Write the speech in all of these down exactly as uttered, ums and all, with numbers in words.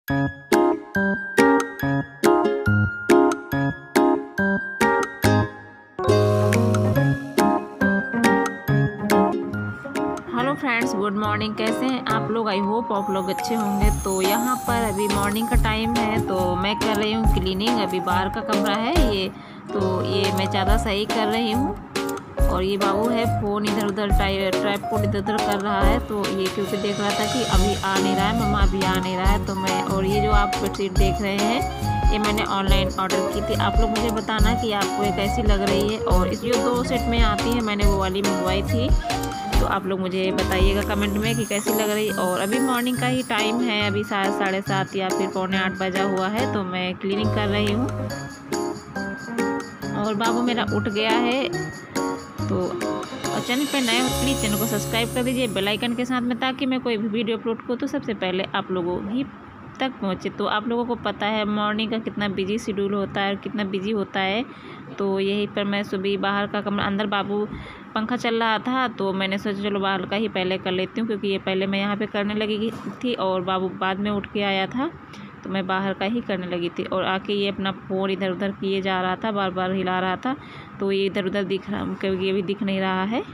Hello friends, good morning. कैसे हैं आप लोग? आई होप आप लोग अच्छे होंगे। तो यहाँ पर अभी मॉर्निंग का टाइम है, तो मैं कर रही हूँ क्लीनिंग। अभी बाहर का कमरा है ये, तो ये मैं ज़्यादा सही कर रही हूँ। और ये बाबू है, फ़ोन इधर उधर ट्राइपॉड इधर उधर कर रहा है, तो ये क्योंकि देख रहा था कि अभी आ नहीं रहा है, मम्मा अभी आ नहीं रहा है। तो मैं और ये जो आप बेडशीट देख रहे हैं, ये मैंने ऑनलाइन ऑर्डर की थी। आप लोग मुझे बताना कि आपको ये कैसी लग रही है। और इस जो दो सेट में आती है, मैंने वो वाली मंगवाई थी। तो आप लोग मुझे बताइएगा कमेंट में कि कैसी लग रही। और अभी मॉर्निंग का ही टाइम है, अभी साढ़े साढ़े सात या फिर पौने आठ बजा हुआ है, तो मैं क्लीनिंग कर रही हूँ। और बाबू मेरा उठ गया है। तो चैनल पे नए हो प्लीज़ चैनल को सब्सक्राइब कर दीजिए बेल आइकन के साथ में, ताकि मैं कोई भी वीडियो अपलोड करूँ तो सबसे पहले आप लोगों ही तक पहुँचे। तो आप लोगों को पता है मॉर्निंग का कितना बिजी शेड्यूल होता है और कितना बिजी होता है। तो यहीं पर मैं सुबह बाहर का कमरा, अंदर बाबू पंखा चल रहा था, तो मैंने सोचा चलो बाहर का ही पहले कर लेती हूँ, क्योंकि ये पहले मैं यहाँ पे करने लगी थी और बाबू बाद में उठ के आया था, तो मैं बाहर का ही करने लगी थी। और आके ये अपना फ़ोन इधर उधर किए जा रहा था, बार बार हिला रहा था, तो ये इधर उधर दिख रहा, क्योंकि ये भी दिख नहीं रहा है।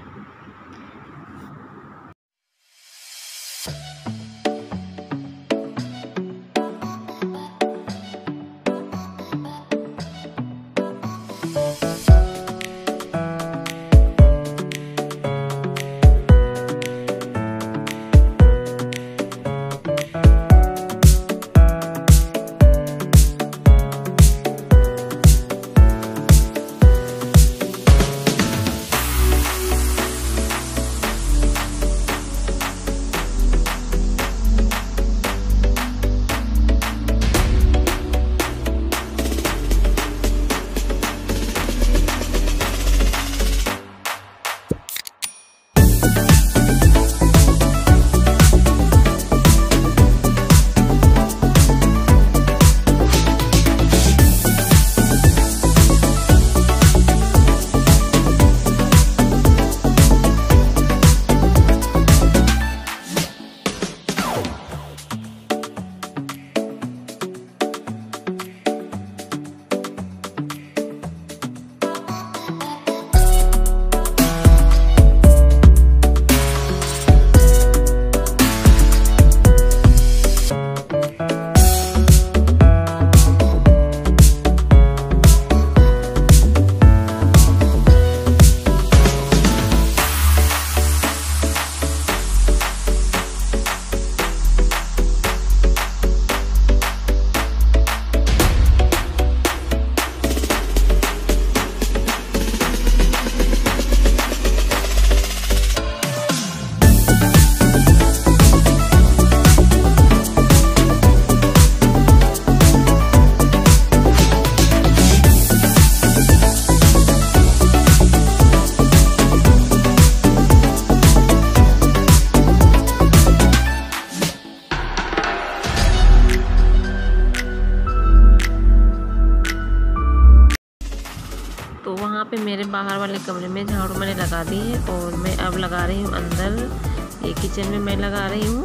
तो वहाँ पे मेरे बाहर वाले कमरे में झाड़ू मैंने लगा दी है, और मैं अब लगा रही हूँ अंदर, ये किचन में मैं लगा रही हूँ।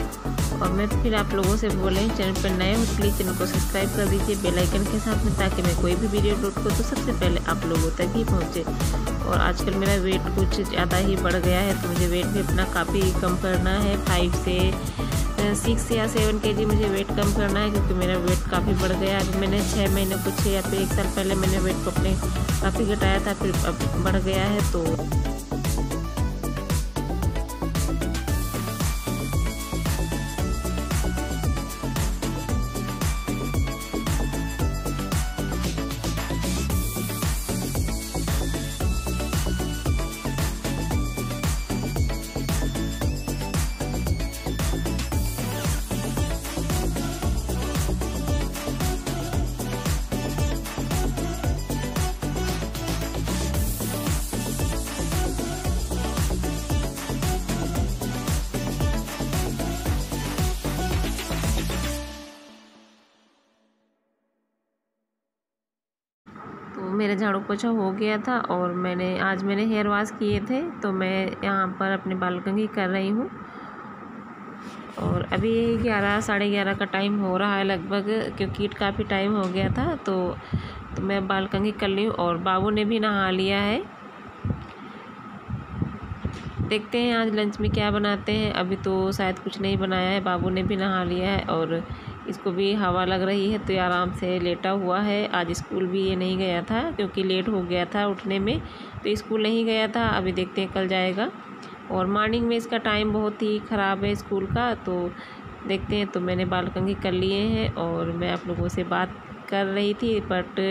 और मैं फिर आप लोगों से बोले, चैनल पर नए हो प्लीज़ चैनल को सब्सक्राइब कर दीजिए बेल आइकन के साथ में, ताकि मैं कोई भी वीडियो अपलोड करूँ तो सबसे पहले आप लोगों तक ही पहुँचे। और आजकल मेरा वेट कुछ ज़्यादा ही बढ़ गया है, तो मुझे वेट भी अपना काफ़ी कम करना है। फाइव से सिक्स या सेवन के जी मुझे वेट कम करना है, क्योंकि मेरा वेट काफ़ी बढ़ गया है। अभी मैंने छः महीने कुछ या फिर एक साल पहले मैंने वेट को अपने काफ़ी घटाया था, फिर अब बढ़ गया है। तो मेरा झाड़ू पोछा हो गया था, और मैंने आज मैंने हेयर वॉश किए थे, तो मैं यहाँ पर अपनी बालकनी कर रही हूँ। और अभी ग्यारह साढ़े ग्यारह का टाइम हो रहा है लगभग, क्योंकि काफ़ी टाइम हो गया था। तो, तो मैं बाल कंघी कर ली हूँ और बाबू ने भी नहा लिया है। देखते हैं आज लंच में क्या बनाते हैं। अभी तो शायद कुछ नहीं बनाया है। बाबू ने भी नहा लिया है और इसको भी हवा लग रही है, तो ये आराम से लेटा हुआ है। आज स्कूल भी ये नहीं गया था क्योंकि लेट हो गया था उठने में, तो स्कूल नहीं गया था। अभी देखते हैं कल जाएगा। और मॉर्निंग में इसका टाइम बहुत ही ख़राब है स्कूल का, तो देखते हैं। तो मैंने बाल कंघी कर लिए हैं और मैं आप लोगों से बात कर रही थी, बट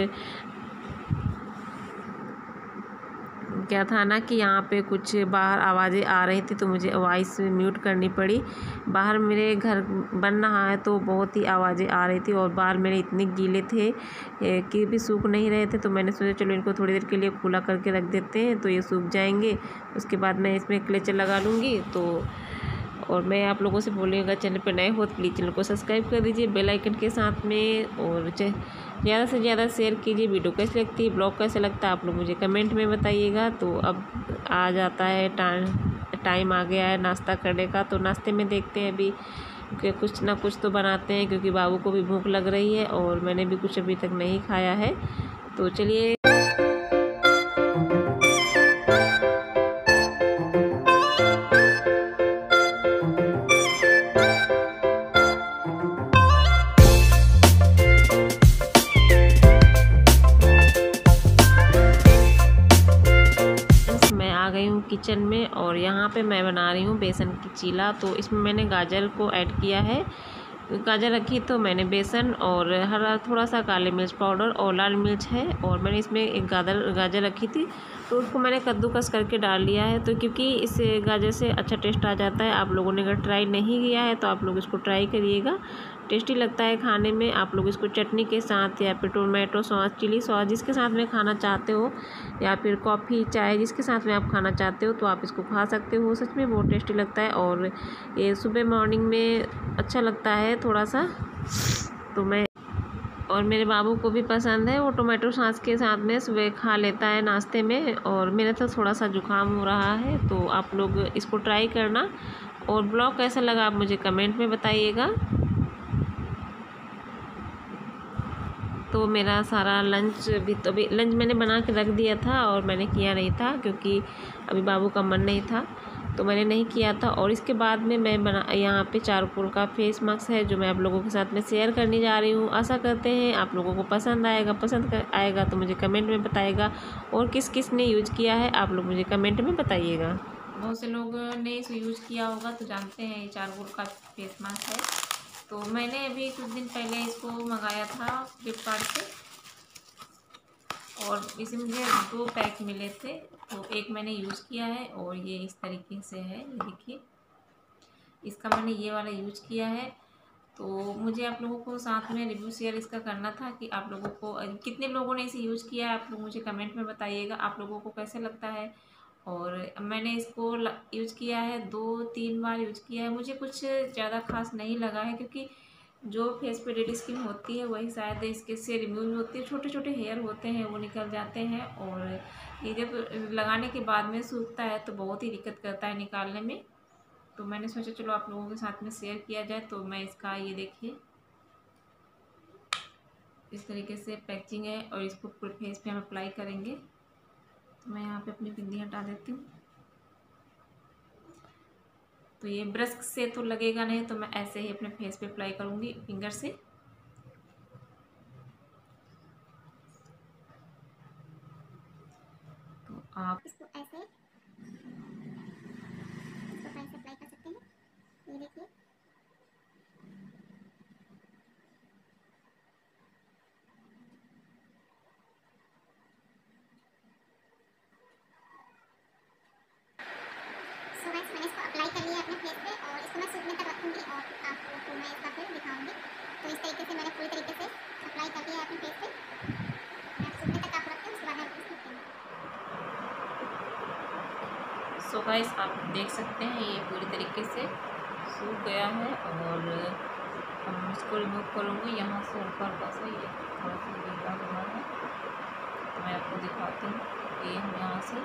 क्या था ना कि यहाँ पे कुछ बाहर आवाज़ें आ रही थी, तो मुझे वॉइस म्यूट करनी पड़ी। बाहर मेरे घर बन रहा है तो बहुत ही आवाज़ें आ रही थी और बाल मेरे इतने गीले थे कि भी सूख नहीं रहे थे। तो मैंने सोचा चलो इनको थोड़ी देर के लिए खुला करके रख देते हैं, तो ये सूख जाएंगे। उसके बाद मैं इसमें क्लेचर लगा लूँगी। तो और मैं आप लोगों से बोलूँगा, चैनल पर नए हो तो प्लीज़ चैनल को सब्सक्राइब कर दीजिए बेल आइकन के साथ में, और ज़्यादा से ज़्यादा शेयर कीजिए। वीडियो कैसी लगती है, ब्लॉग कैसा लगता है, आप लोग मुझे कमेंट में बताइएगा। तो अब आ जाता है टाइम टाइम आ गया है नाश्ता करने का। तो नाश्ते में देखते हैं अभी कि कुछ ना कुछ तो बनाते हैं, क्योंकि बाबू को भी भूख लग रही है और मैंने भी कुछ अभी तक नहीं खाया है। तो चलिए किचन में, और यहाँ पे मैं बना रही हूँ बेसन की चीला। तो इसमें मैंने गाजर को ऐड किया है। गाजर रखी तो मैंने बेसन और हरा थोड़ा सा काले मिर्च पाउडर और लाल मिर्च है, और मैंने इसमें एक गाजर गाजर रखी थी तो उसको मैंने कद्दूकस करके डाल लिया है। तो क्योंकि इस गाजर से अच्छा टेस्ट आ जाता है। आप लोगों ने अगर ट्राई नहीं किया है तो आप लोग इसको ट्राई करिएगा, टेस्टी लगता है खाने में। आप लोग इसको चटनी के साथ या फिर टोमेटो सॉस, चिली सॉस, जिसके साथ में खाना चाहते हो, या फिर कॉफ़ी चाय, जिसके साथ में आप खाना चाहते हो, तो आप इसको खा सकते हो। सच में बहुत टेस्टी लगता है और ये सुबह मॉर्निंग में अच्छा लगता है थोड़ा सा। तो मैं और मेरे बाबू को भी पसंद है, वो टोमेटो सॉस के साथ में सुबह खा लेता है नाश्ते में। और मेरा तो थोड़ा सा जुकाम हो रहा है, तो आप लोग इसको ट्राई करना। और ब्लॉग कैसा लगा आप मुझे कमेंट में बताइएगा। तो मेरा सारा लंच भी तो भी लंच मैंने बना के रख दिया था और मैंने किया नहीं था क्योंकि अभी बाबू का मन नहीं था, तो मैंने नहीं किया था। और इसके बाद में मैं बना यहाँ पे चारकोल का फेस मास्क है जो मैं आप लोगों के साथ में शेयर करने जा रही हूँ। आशा करते हैं आप लोगों को पसंद आएगा। पसंद कर, आएगा तो मुझे कमेंट में बताइएगा, और किस किस ने यूज किया है आप लोग मुझे कमेंट में बताइएगा। बहुत से लोगों ने इसे यूज किया होगा तो जानते हैं ये चारकोल का फेस मास्क है। तो मैंने अभी कुछ दिन पहले इसको मंगाया था फ्लिपकार्ट से, और इसे मुझे दो पैक मिले थे। तो एक मैंने यूज़ किया है और ये इस तरीके से है, ये देखिए, इसका मैंने ये वाला यूज किया है। तो मुझे आप लोगों को साथ में रिव्यू शेयर इसका करना था कि आप लोगों को कितने लोगों ने इसे यूज़ किया है, आप लोग मुझे कमेंट में बताइएगा आप लोगों को कैसे लगता है। और मैंने इसको यूज़ किया है, दो तीन बार यूज़ किया है। मुझे कुछ ज़्यादा खास नहीं लगा है, क्योंकि जो फेस पे डेड स्किन होती है वही शायद इसके से रिमूव होती है। छोटे छोटे हेयर होते हैं वो निकल जाते हैं, और ये जब लगाने के बाद में सूखता है तो बहुत ही दिक्कत करता है निकालने में। तो मैंने सोचा चलो आप लोगों के साथ में शेयर किया जाए। तो मैं इसका ये देखिए इस तरीके से पैकिंग है, और इसको पूरे फेस पे हम अप्लाई करेंगे। तो मैं यहाँ पे अपनी बिंदी हटा देती हूँ। तो ये ब्रश से तो लगेगा नहीं, तो मैं ऐसे ही अपने फेस पे अप्लाई करूँगी फिंगर से। तो आप इसको ऐसे इसको ऐसे अप्लाई कर सकते हैं, ये देखिए। सो गाइस मैंने इसको अप्लाई कर लिया अपने फेस पे, और इसको मैं सूखने तक रखूँगी और आप लोगों को मैं इसका फिर दिखाऊँगी। तो इस तरीके से मैंने पूरी तरीके से अप्लाई कर लिया अपने फेस पे। मैं सूखने तक आप रखती हूँ, उसके बाद मैं इसको सूखती हूँ। सो गाइस आप देख सकते हैं ये पूरी तरीके से सूख गया है, और हम इसको रिमूव करूँगी यहाँ से ऊपर का से। ये थोड़ा सा गीला हुआ है, तो मैं आपको दिखाती हूँ। ये हम यहाँ से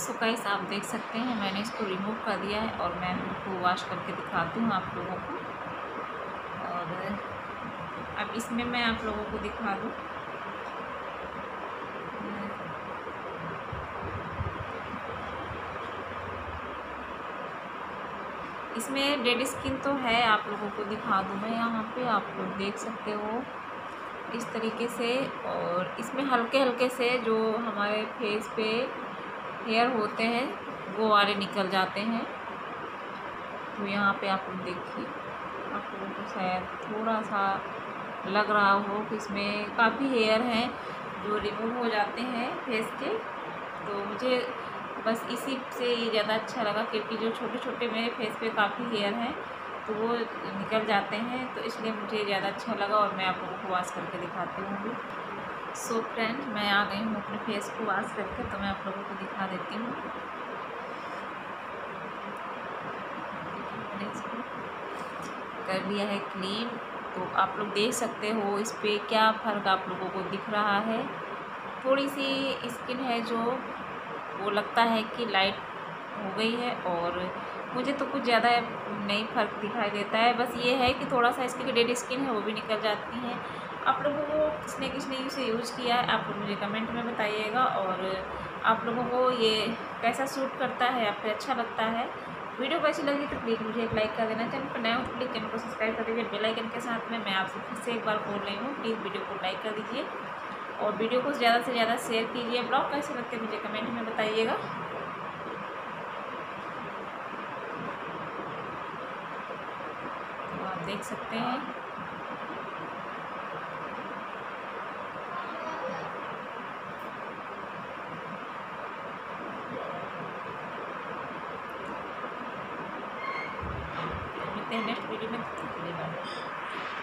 सो गाइस आप देख सकते हैं मैंने इसको रिमूव कर दिया है और मैं इसको वॉश करके दिखाती हूँ आप लोगों को। और अब इसमें मैं आप लोगों को दिखा दूँ, इसमें डेड स्किन तो है, आप लोगों को दिखा दूँ मैं। यहाँ पे आप लोग देख सकते हो इस तरीके से। और इसमें हल्के हल्के से जो हमारे फेस पे हेयर होते हैं वो वाले निकल जाते हैं। तो यहाँ पे आप लोग देखिए, आप लोगों को शायद थोड़ा सा लग रहा हो कि इसमें काफ़ी हेयर हैं जो रिमूव हो जाते हैं फेस के। तो मुझे बस इसी से ये ज़्यादा अच्छा लगा, क्योंकि जो छोटे छोटे मेरे फेस पे काफ़ी हेयर हैं तो वो निकल जाते हैं, तो इसलिए मुझे ज़्यादा अच्छा लगा। और मैं आप लोगों को वॉश करके दिखाती हूँ। सो फ्रेंड मैं आ गई हूँ अपने फेस को वॉश करके, तो मैं आप लोगों को दिखा देती हूँ। कर लिया है क्लीन, तो आप लोग देख सकते हो इस पर क्या फ़र्क आप लोगों को दिख रहा है। थोड़ी सी स्किन है जो वो लगता है कि लाइट हो गई है, और मुझे तो कुछ ज़्यादा नहीं फ़र्क दिखाई देता है। बस ये है कि थोड़ा सा इसकी डेड स्किन है वो भी निकल जाती हैं। आप लोगों को किसने किसने इसे यूज़ किया है आप लोग मुझे कमेंट में बताइएगा। और आप लोगों को ये कैसा सूट करता है, आपको अच्छा लगता है। वीडियो कैसी लगी तो प्लीज़ मुझे एक लाइक कर देना। चैनल पर नए हो तो प्लीज़ चैनल को सब्सक्राइब कर दीजिए बेल आइकन के साथ में। मैं आपसे फिर से एक बार बोल रही हूँ, प्लीज़ वीडियो को लाइक कर दीजिए और वीडियो को ज़्यादा से ज़्यादा शेयर कीजिए। ब्लॉग कैसे लगते मुझे कमेंट में बताइएगा। तो आप देख सकते हैं नेक्स्ट वीडियो में।